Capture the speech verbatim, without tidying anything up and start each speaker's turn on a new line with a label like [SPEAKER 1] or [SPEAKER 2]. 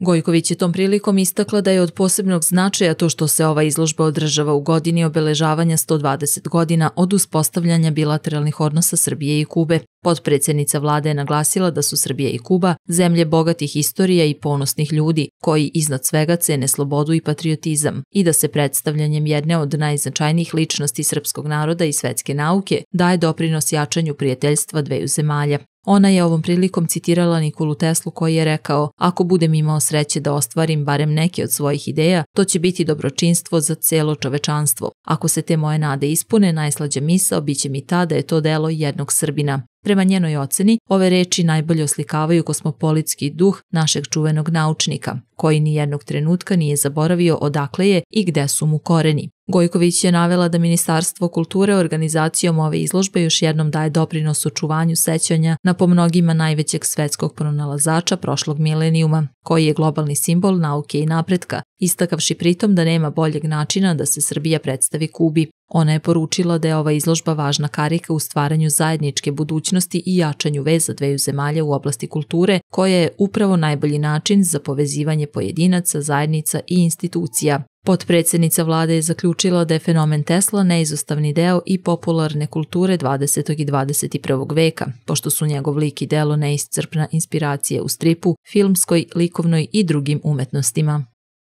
[SPEAKER 1] Gojković je tom prilikom istakla da je od posebnog značaja to što se ova izložba održava u godini obeležavanja sto dvadeset godina od uspostavljanja bilateralnih odnosa Srbije i Kube. Potpredsjednica vlade je naglasila da su Srbija i Kuba zemlje bogatih istorija i ponosnih ljudi, koji iznad svega cene slobodu i patriotizam, i da se predstavljanjem jedne od najznačajnijih ličnosti srpskog naroda i svetske nauke daje doprinos jačanju prijateljstva dveju zemalja. Ona je ovom prilikom citirala Nikolu Teslu koji je rekao: "Ako budem imao sreće da ostvarim barem neke od svojih ideja, to će biti dobročinstvo za celo čovečanstvo. Ako se te moje nade ispune, najslađa misao biće mi ta da je to delo jednog Srbina." Prema njenoj oceni, ove reči najbolje oslikavaju kosmopolitski duh našeg čuvenog naučnika, koji ni jednog trenutka nije zaboravio odakle je i gde su mu koreni. Gojković je navela da Ministarstvo kulture organizacijom ove izložbe još jednom daje doprinos očuvanju sećanja na po mnogima najvećeg svetskog pronalazača prošlog milenijuma, koji je globalni simbol nauke i napretka, istakavši pritom da nema boljeg načina da se Srbija predstavi Kubi. Ona je poručila da je ova izložba važna karika u stvaranju zajedničke budućnosti i jačanju veza dveju zemalja u oblasti kulture, koja je upravo najbolji način za povezivanje pojedinaca, zajednica i institucija. Potpredsjednica vlade je zaključila da je fenomen Tesla neizostavni deo i popularne kulture dvadesetog i dvadeset i prvog veka, pošto su njegov lik i delo neiscrpna inspiracija u stripu, filmskoj, likovnoj i drugim umetnostima.